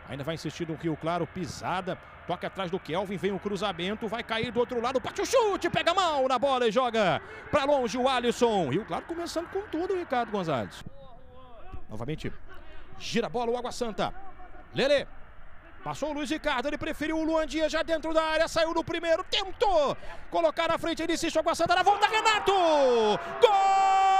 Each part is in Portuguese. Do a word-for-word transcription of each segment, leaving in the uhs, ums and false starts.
Ainda vai insistir no Rio Claro, pisada, toca atrás do Kelvin, vem o cruzamento, vai cair do outro lado, bate o chute, pega a mão na bola e joga pra longe o Alisson. Rio Claro começando com tudo, Ricardo Gonzalez. Novamente, gira a bola o Água Santa. Lelê, passou o Luiz Ricardo, ele preferiu o Luan Dias já dentro da área, saiu no primeiro, tentou colocar na frente, ele insiste o Água Santa, na volta, Renato! Gol!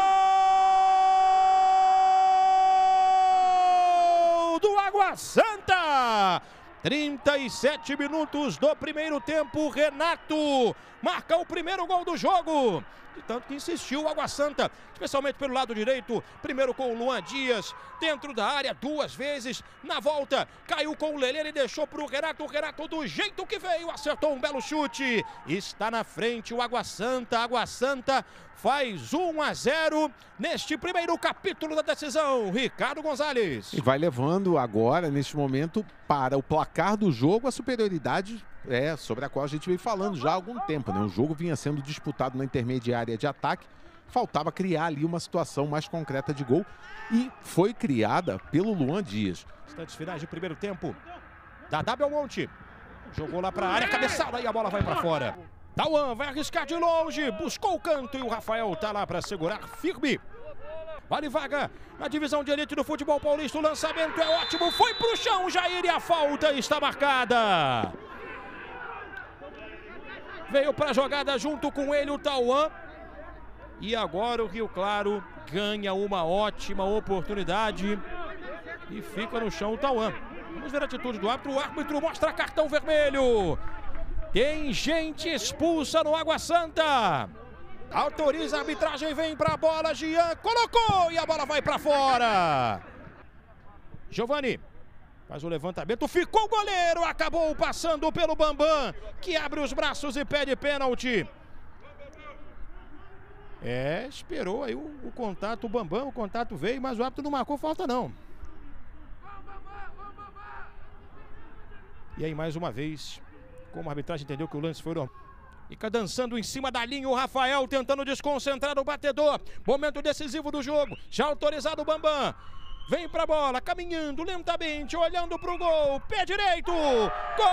Do Água Santa! trinta e sete minutos do primeiro tempo, Renato marca o primeiro gol do jogo. De tanto que insistiu o Água Santa, especialmente pelo lado direito, primeiro com o Luan Dias, dentro da área duas vezes, na volta, caiu com o Lelê e deixou para o Renato, o Renato do jeito que veio, acertou um belo chute, está na frente o Água Santa, Água Santa faz um a zero neste primeiro capítulo da decisão, Ricardo Gonzalez. E vai levando agora, neste momento, para o placar do jogo, a superioridade é, sobre a qual a gente vem falando já há algum tempo, né? O jogo vinha sendo disputado na intermediária de ataque, faltava criar ali uma situação mais concreta de gol e foi criada pelo Luan Dias. Instantes finais de primeiro tempo, Dadá Belmonte, jogou lá para a área, cabeçada e a bola vai para fora. Tauan vai arriscar de longe, buscou o canto e o Rafael tá lá para segurar firme. Vale vaga na divisão de elite do futebol paulista, o lançamento é ótimo, foi pro chão, Jair, e a falta está marcada. Veio para a jogada junto com ele o Tauan. E agora o Rio Claro ganha uma ótima oportunidade. E fica no chão o Tauan. Vamos ver a atitude do árbitro. O árbitro mostra cartão vermelho. Tem gente expulsa no Água Santa. Autoriza a arbitragem, vem para a bola. Jean colocou e a bola vai para fora. Giovani faz o levantamento, ficou o goleiro, acabou passando pelo Bambam, que abre os braços e pede pênalti. É, esperou aí o, o contato, o Bambam, o contato veio, mas o árbitro não marcou falta não. E aí mais uma vez, como a arbitragem entendeu que o lance foi normal. Fica dançando em cima da linha o Rafael, tentando desconcentrar o batedor. Momento decisivo do jogo, já autorizado o Bambam. Vem pra bola, caminhando lentamente, olhando pro gol, pé direito, gol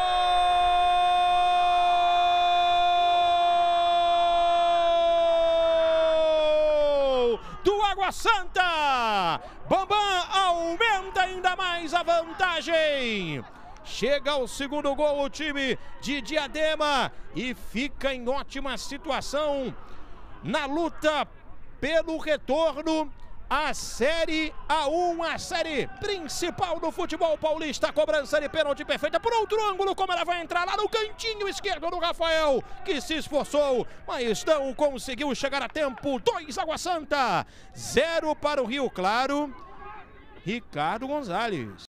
do Água Santa! Bambam aumenta ainda mais a vantagem. Chega ao segundo gol o time de Diadema e fica em ótima situação na luta pelo retorno à Série A um, a série principal do futebol paulista. Cobrança de pênalti perfeita por outro ângulo, como ela vai entrar lá no cantinho esquerdo do Rafael, que se esforçou, mas não conseguiu chegar a tempo. Dois Água Santa, zero para o Rio Claro. Ricardo Gonzalez.